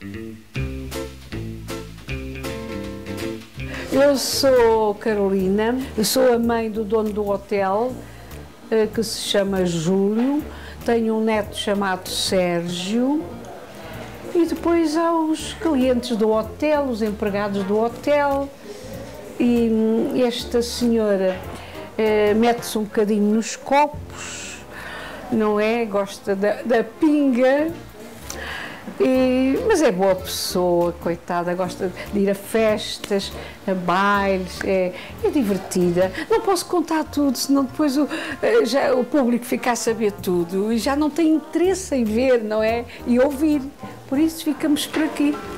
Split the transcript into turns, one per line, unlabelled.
Eu sou Carolina, sou a mãe do dono do hotel, que se chama Júlio, tenho um neto chamado Sérgio e depois há os clientes do hotel, os empregados do hotel e esta senhora mete-se um bocadinho nos copos, não é? Gosta da pinga. Mas é boa pessoa, coitada, gosta de ir a festas, a bailes, é divertida. Não posso contar tudo, senão depois o público fica a saber tudo e já não tem interesse em ver, não é? E ouvir. Por isso ficamos por aqui.